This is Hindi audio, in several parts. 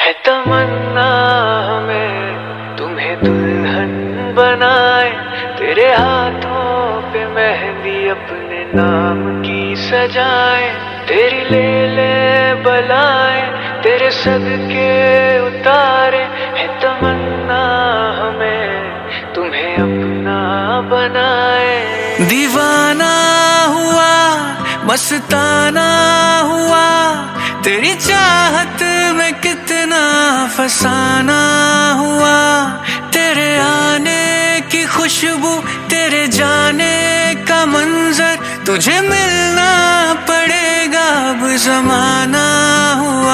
है तमन्ना हमें तुम्हें दुल्हन बनाए, तेरे हाथों पे मेहंदी अपने नाम की सजाए, तेरी ले ले बलाए तेरे सदके उतारे, है तमन्ना हमें तुम्हें अपना बनाए। दीवाना हुआ मस्ताना हुआ, तेरी चाहत में कितना फसाना हुआ, तेरे आने की खुशबू तेरे जाने का मंजर, तुझे मिलना पड़ेगा अब जमाना हुआ।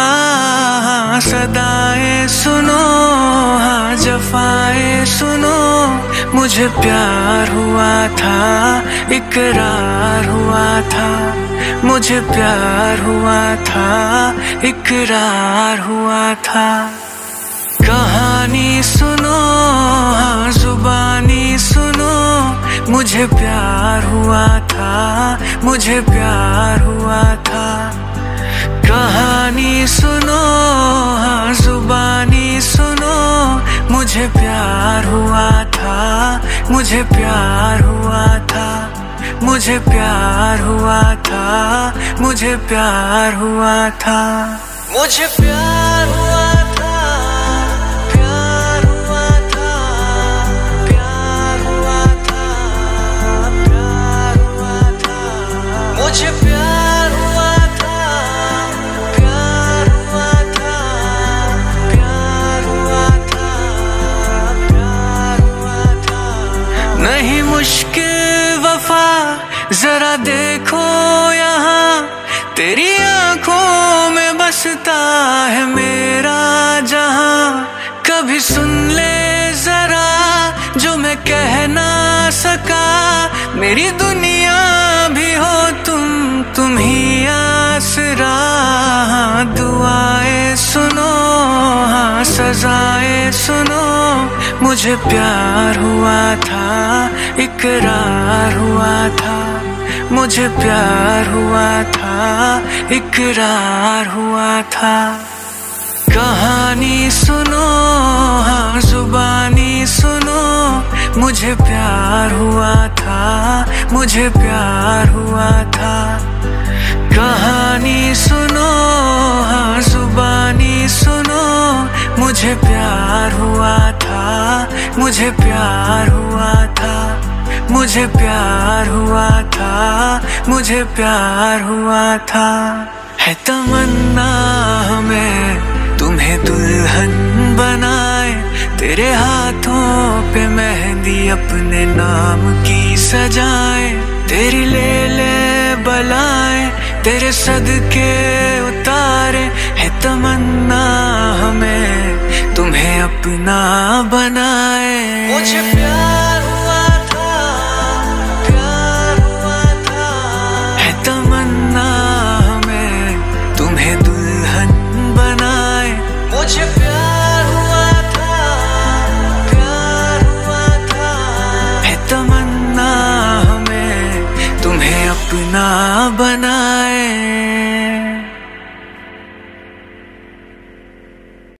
सदाएं सुनो हाँ जफाएं सुनो, मुझे प्यार हुआ था इकरार हुआ था, मुझे प्यार हुआ था इकरार हुआ था। कहानी सुनो हाँ जुबानी सुनो, मुझे प्यार हुआ था मुझे प्यार हुआ था। कहानी सुनो हाँ जुबानी सुनो, मुझे प्यार हुआ था मुझे प्यार हुआ था, मुझे प्यार हुआ था मुझे प्यार हुआ था, मुझे प्यार हुआ था प्यार हुआ था प्यार हुआ था प्यार हुआ था, मुझे प्यार हुआ था प्यार हुआ था प्यार हुआ था प्यार हुआ था। नहीं मुश्किल वफा जरा देखो यहाँ, तेरी आंखों में बसता है मेरा जहां, कभी सुन ले जरा जो मैं कह ना सका, मेरी दुनिया भी हो तुम ही आसरा। दुआएं सुनो हाँ सजाएं सुनो, मुझे प्यार हुआ था इकरार हुआ था, मुझे प्यार हुआ था इकरार हुआ था। कहानी सुनो हाँ जुबानी सुनो, मुझे प्यार हुआ था मुझे प्यार हुआ था। कहानी सुनो हाँ जुबानी सुनो, मुझे प्यार हुआ था मुझे प्यार हुआ था, मुझे प्यार हुआ था मुझे प्यार हुआ था। है तमन्ना हमें तुम्हें दुल्हन बनाए, तेरे हाथों पे मेहंदी अपने नाम की सजाए, तेरी ले ले बलाए तेरे सदके उतारे, है तमन्ना हमें तुम्हें अपना बनाए। मुझे